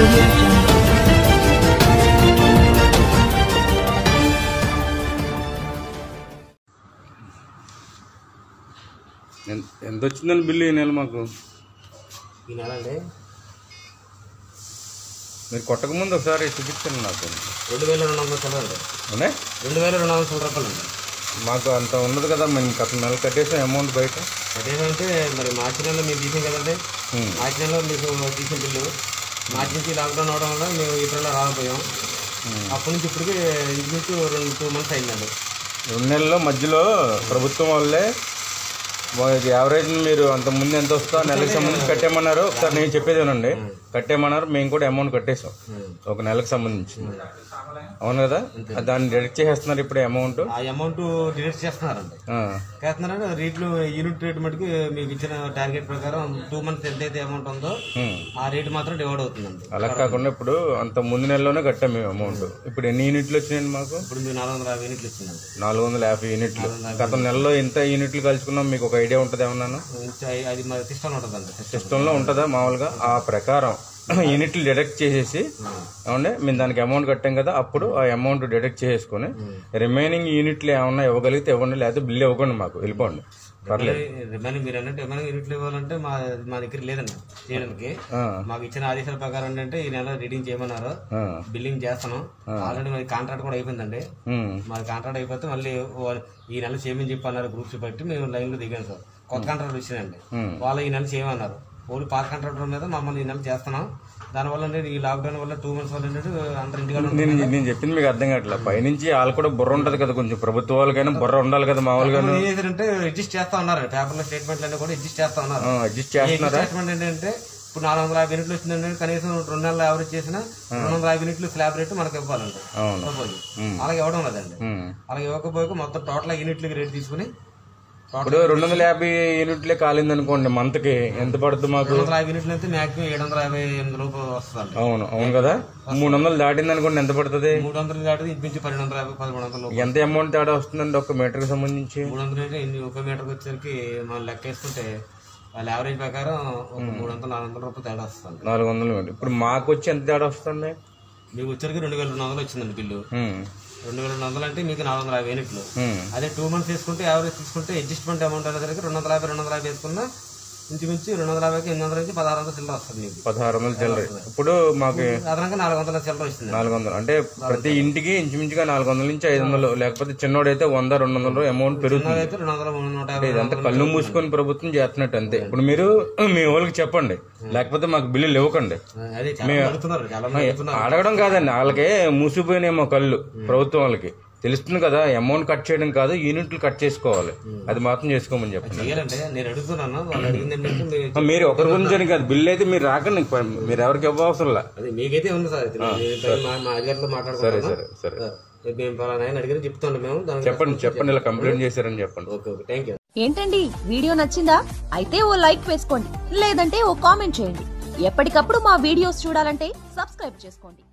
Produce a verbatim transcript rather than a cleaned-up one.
ఎంత వచ్చిందని బిల్లు ఈ నెల మాకు? ఈ నెల అండి మీరు కొట్టక ముందు ఒకసారి చూపించండి నాకు. రెండు వేల రెండు వందల చిల్లరండి. అవునా? రెండు వేల రెండు వందల చిల్లర రూపాయలు అండి. మాకు అంత ఉండదు కదా, మేము గత నెల కట్టేసాం అమౌంట్ బయట. అదేంటంటే మరి మార్చి నెలలో మేము తీసాం కదండి. మార్చి నెలలో మీకు తీసిన బిల్లు మార్చి నుంచి లాక్డౌన్ అవడం వల్ల మేము ఏప్రిల్లో రాకపోయాం. అప్పటి నుంచి ఇప్పటికి ఇంచుమించు రెండు టూ మంత్స్ అయిందండి. రెండు నెలల్లో మధ్యలో ప్రభుత్వం వాళ్ళే యావరేజ్ మీరు అంత ముందు ఎంత వస్తా నెలకు సంబంధించి కట్టేమన్నారు. ఒకసారి నేను చెప్పేదేనండి, కట్టేమన్నారు. మేము కూడా అమౌంట్ కట్టేసాం ఒక నెలకు సంబంధించి. అవును కదా, దాన్ని డిడక్ట్ చేసేస్తున్నారు ఇప్పుడు అమౌంట్. ఆ అమౌంట్ డిడక్ట్ చేస్తున్నారండి. చేస్తున్నారంటే రేట్లు యూనిట్ రేట్ మటుకు మీకు ఇచ్చిన టార్గెట్ ప్రకారం టూ మంత్స్ ఎంతైతే అమౌంట్ ఉందో ఆ రేట్ మాత్రం డివైడ్ అవుతుందండి. అలా కాకుండా ఇప్పుడు అంత ముందు నెలలోనే కట్టాం మేము అమౌంట్. ఇప్పుడు ఎన్ని యూనిట్లు వచ్చినాయండి మాకు? ఇప్పుడు మీకు నాలుగు వందల యాభై యూనిట్లు వచ్చిందండి. నాలుగు వందల యాభై యూనిట్లు గత నెలలో ఎంత యూనిట్లు కలుసుకున్నాం మీకు ఒక ఐడియా ఉంటుంది ఏమన్నా? అది మరి సిస్టంలో ఉంటుందండి. సిస్టంలో ఉంటుందా మామూలుగా? ఆ ప్రకారం యూనిట్లు డిడక్ట్ చేసేసి అవునే మేము దానికి అమౌంట్ కట్టాం కదా, అప్పుడు ఆ అమౌంట్ డిడక్ట్ చేసుకుని రిమైనింగ్ యూనిట్లు ఏమన్నా ఇవ్వగలిగితే ఇవ్వండి, లేకపోతే బిల్లు ఇవ్వకండి, మాకు వెళ్ళిపోండి పర్లేదు. రిమైనింగ్ మీరు అన్నట్టు రిమైనింగ్ యూనిట్లు ఇవ్వాలంటే మా మా దగ్గర లేదండి చేయడానికి. మాకు ఇచ్చిన ఆదేశాల ప్రకారం ఏంటంటే ఈ నెల రీడింగ్ చేయమన్నారు, బిల్లింగ్ చేస్తాను. ఆల్రెడీ మాది కాంట్రాక్ట్ కూడా అయిపోయిందండి. మాది కాంట్రాక్ట్ అయిపోతే మళ్ళీ ఈ నెల చేయమని చెప్పి అన్నారు. గ్రూప్స్ బట్టి మేము లైన్ లో దిగాను సార్. కొత్త కాంట్రాక్ట్ వచ్చిందండి, వాళ్ళు ఈ నెల చేయమన్నారు. ఓన్లీ పాత కాంట్రాక్టర్ మీద మమ్మల్ని ఈ నెల చేస్తున్నాం. దానివల్ల ఈ లాక్డౌన్ వల్ల టూ మంత్స్ వల్ల అందరు ఇంటిగా నేను చెప్పింది మీకు అర్థం కావట్లేదు. పైనుంచి వాళ్ళు కూడా బుర్ర ఉంటది కదా, కొంచెం ప్రభుత్వ వాళ్ళకైనా బుర్ర ఉండాలి కదా. మామూలుగా ఏంటంటే అడ్జస్ట్ చేస్తా ఉన్నారు, పేపర్ లో స్టేట్మెంట్లు అన్ని కూడా అడ్జస్ట్ చేస్తా ఉన్నారు. అడ్జస్ట్ చేస్తున్నారు. స్టేట్మెంట్ ఏంటంటే ఇప్పుడు నాలుగు వందల యాభై యూనిట్లు వచ్చిందంటే కనీసం రెండు నెలలు యావరేజ్ చేసిన రెండు వందల యాభై యూనిట్లు స్లాబ్ రేట్ మనకు ఇవ్వాలండి. అలాగే ఇవ్వడం లేదండి. అలాగే ఇవ్వకపోయి మొత్తం టోటల్ యూనిట్లకి రేట్ తీసుకుని ఇప్పుడు రెండు వందల యాభై యూనిట్లే కాలింది అనుకోండి, మంత్ కి ఎంత పడుతుంది మాకు? రెండు వందల యాభై యూనిట్లు అయితే మాక్సిమం ఏడు వందల యాభై ఎనిమిది రూపాయలు వస్తుంది. అవును అవును కదా. మూడు వందలు దాటింది అనుకోండి, ఎంత పడుతుంది? మూడు వందలు దాటింది ఇంచుమించు పన్నెండు వందల యాభై పదమూడు వందలు. ఎంత అమౌంట్ తేడా వస్తుందండి ఒక మీటర్ కి సంబంధించి? మూడు వందలు అంటే ఒక మీటర్ వచ్చేసరికి మనం లెక్క వేసుకుంటే వాళ్ళ యావరేజ్ ప్రకారం ఒక మూడు వందలు నాలుగు వందల రూపాయలు తేడా వస్తుంది. నాలుగు వందలు ఇప్పుడు మాకు వచ్చి ఎంత తేడా వస్తుంది? మీకు వచ్చరికి రెండు వేల రెండు వందలు వచ్చిందండి బిల్లు. రెండు వేల రెండు వందలు అంటే మీకు నాలుగు వందల యాభై యూనిట్లు. అదే టూ మంత్స్ తీసుకుంటే యావరేజ్ తీసుకుంటే అడ్జస్ట్మెంట్ అమౌంట్ అనేసరికి రెండు వందల యాభై రెండు వందల యాభై వేసుకున్నా ఇంచుమించు రెండు వందల యాభైకి ఎనిమిది వందల నుంచి పదహారు వందల చిల్లర వస్తుంది మీకు. పదహారు వందల చిల్లర ఇప్పుడు మాకు అదనంగా నాలుగు వందల చిల్లర వస్తుంది. నాలుగు వందలు అంటే ప్రతి ఇంటికి ఇంచుమించుగా నాలుగు వందల నుంచి ఐదు వందలు, లేకపోతే చిన్నోడైతే వంద రెండు వందలు అమౌంట్ పెరుగుతుంది. రెండు వందల నూట యాభై ఇదంతా కళ్ళు మూసుకొని ప్రభుత్వం చేస్తున్నట్టు అంతే. ఇప్పుడు మీరు మీ వాళ్ళకి చెప్పండి, లేకపోతే మాకు బిల్లులు ఇవ్వకండి. అడగడం కాదండి, వాళ్ళకే మూసిపోయినాయేమో కళ్ళు ప్రభుత్వం వాళ్ళకి. తెలుస్తుంది కదా, అమౌంట్ కట్ చేయడం కాదు, యూనిట్లు కట్ చేసుకోవాలి. అది మాత్రం చేసుకోమని చెప్పండి. మీరు ఒకరి గురించి కాదు, బిల్లు అయితే మీరు రాకండి, మీరు ఎవరికి ఇవ్వ అవసరం లేదు. మీకైతే ఉంది సార్, సరే సరే సరే చెప్పండి చెప్పండి ఇలా కంప్లైంట్ చేశారని చెప్పండి. ఏంటండి వీడియో నచ్చిందా? అయితే ఓ లైక్ వేసుకోండి, లేదంటే ఓ కామెంట్ చేయండి. ఎప్పటికప్పుడు మా వీడియోస్ చూడాలంటే సబ్స్క్రైబ్ చేసుకోండి.